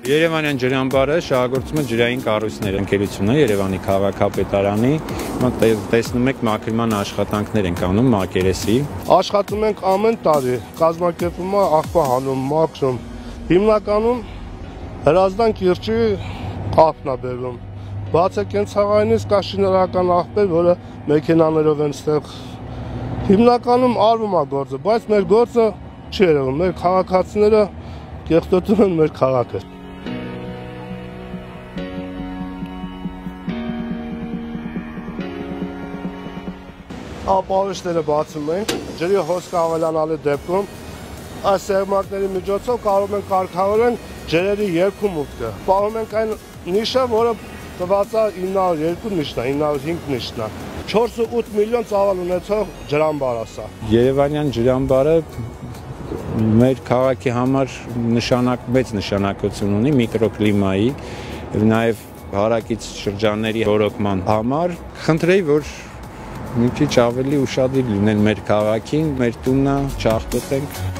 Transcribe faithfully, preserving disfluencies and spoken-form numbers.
Երևանյան ջրամբարը շահագործում է ջրային կառույցներ, ընկերությունը Երևանի քաղաքապետարանի, տեսնում եք մաքրման աշխատանքներ ենք անում մակերեսի։ Աշխատում ենք ամեն տարի, կազմակերպվում է աղբահանում, մաքրում, հիմնականում Հրազդան կիրճի աղբն է բերվում, բաց է կենցաղայինից կա շինարարական աղբեր, որը մեքենաներով են ստեղ, հիմնականում արվում է գործը, բայց մեր գործը չի երևում, մեր քաղաքացիները կեղտոտում են մեր քաղաքը։ Ապահովիչները բացում ենք, ջրի հոսքը ավելանալու դեպքում այս սեղմակների միջոցով կարող ենք կարգավորել ջրերի երկու մուտքը։ Պահում ենք այն նիշը, որը տված է ինը հարյուր երկու նիշն է, ինը հարյուր հինգ նիշն է։ չորս ու ութ միլիոն ծավալ ունեցող ջրամբար է սա։ Երևանյան ջրամբարը մեր քաղաքի համար նշանակ, մեծ նշանակություն ունի միկրոկլիմայի, նաև հարակից շրջանների ռոռոկման համար։ Խնդրեի, որ մի քիչ ավելի ուշադիր լինեն մեր քաղաքին, մեր տունը չախտոտենք։